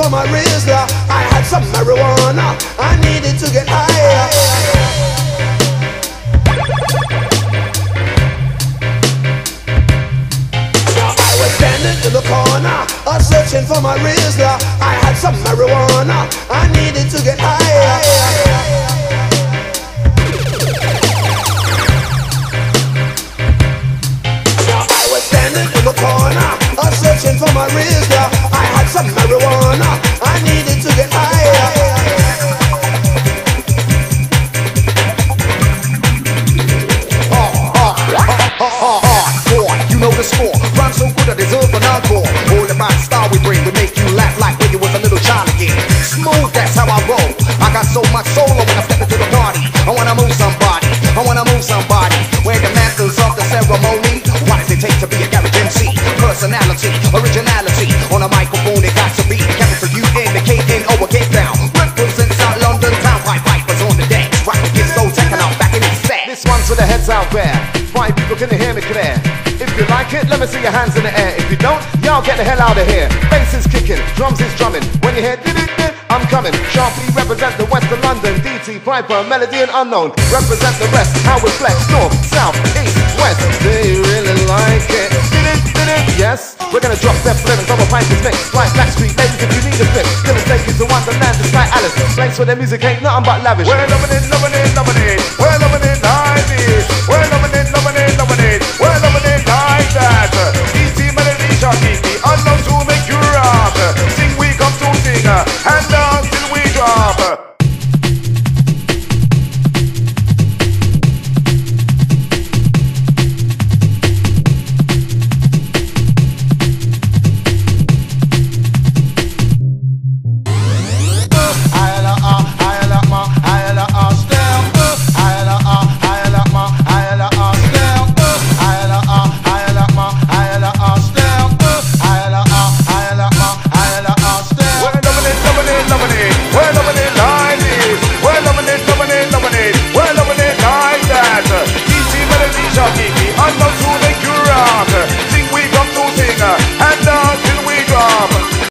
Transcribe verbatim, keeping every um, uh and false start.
for my Rizla. I had some marijuana, I needed to get higher. I was standing in the corner, uh, searching for my Rizla. I had some marijuana, I needed to get higher. I was standing in the corner, uh, searching for my Rizla. I had some marijuana, I needed to get higher. You know the score, rhyme so good I deserve an encore. All about the style we bring, we make you laugh like when you was a little child again. Smooth, that's how I roll. I got so much solo when I step into the party. I wanna move somebody, I wanna move somebody. We're the masters of the ceremony. What does it take to be a garage M C? Personality, originality. On a microphone it got to be capital U N, the K N O, get down. Represents out London town, pipe pipers on the deck. Rock the kids go taking out back in his set. This one's for the heads out there. Why people can hear me clear? If you like it, let me see your hands in the air. If you don't, y'all get the hell out of here. Bass is kicking, drums is drumming. When you hear did-it-did, I'm coming. Sharply represent the west of London. D T, Piper, Melody and Unknown. Represent the rest, how we flex. North, south, east, west. They really like it. Did-it-did-it, yes. We're gonna drop death lyrics on the Piper's mix. Like Blackstreet ladies if you need a fix. Gonna take you to Wonderland just like Alice. Place where their music ain't nothing but lavish. We're loving it, loving it, loving it. We're loving it like this. We're loving it, loving it, loving it. We're loving